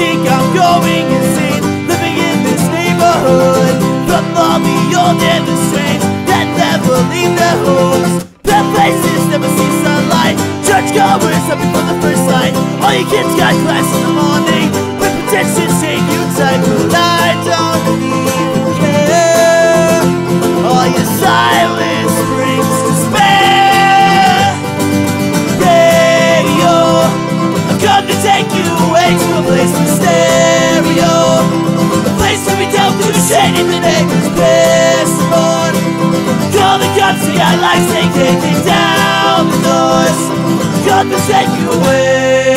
think I'm going insane, living in this neighborhood. From all the old and the strange that never leave their homes. Bad places never see sunlight, churchgoers up before the first light. All your kids got class in the morning, with pretension shake you tight. But I don't even care. All your silence brings despair. Radio, I've come to take you away to a place with stereo, a place where we don't do shit in the neighbor's piss on. Call the cops, the got lights, they can't kick down the doors. Come to take you away.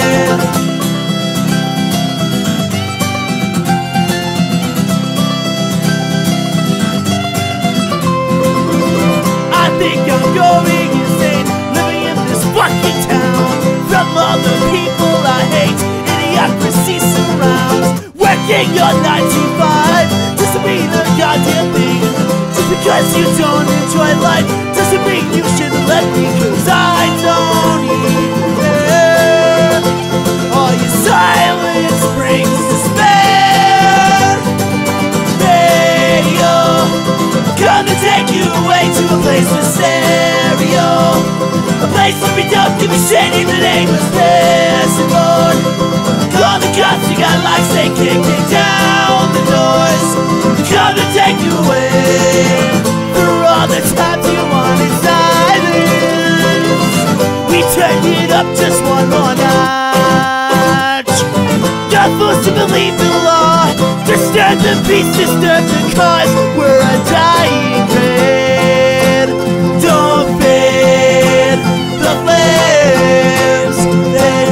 I think I'm going insane, living in this fucking town. From all the people I hate, idiocracy surrounds. Working your 9 to 5 just to be the goddamn thing. Just because you don't enjoy life doesn't mean you shouldn't let me, cause I don't even care. All your silence brings despair. Radio, come to take you away to a place with stereo, a place where we don't give a shit in the name of passing on. Call the cops, you got locks, they can't kick down the doors. Come to take you away. For all the times you wanted silence, we turned it up just one more notch. Got forced to believe the law, disturb the peace, disturb the cause. We're a dying breed. Don't feed the flames that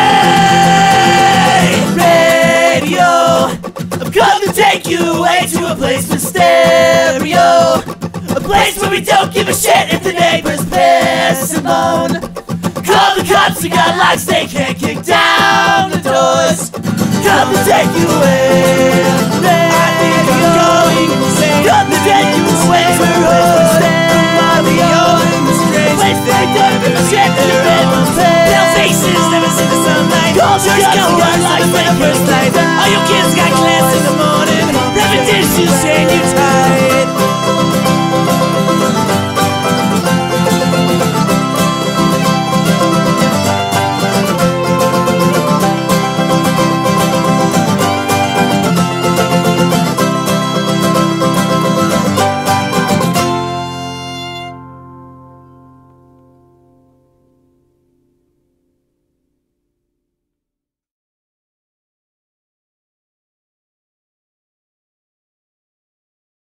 lay. Radio, I've come to take you away to a place with stereo, a place where we don't give a shit if the neighbors piss and moan. Call the cops, you got locks, they can't kick down the doors. Come to take you away. I think I'm going insane. Come to take you away to a place with stereo, a place where we don't give a shit if the neighbors pale faces never see the sunlight. Call the cops, you got locks, they can't kick down. All your kids got class in the morning, repetitions chain you tight.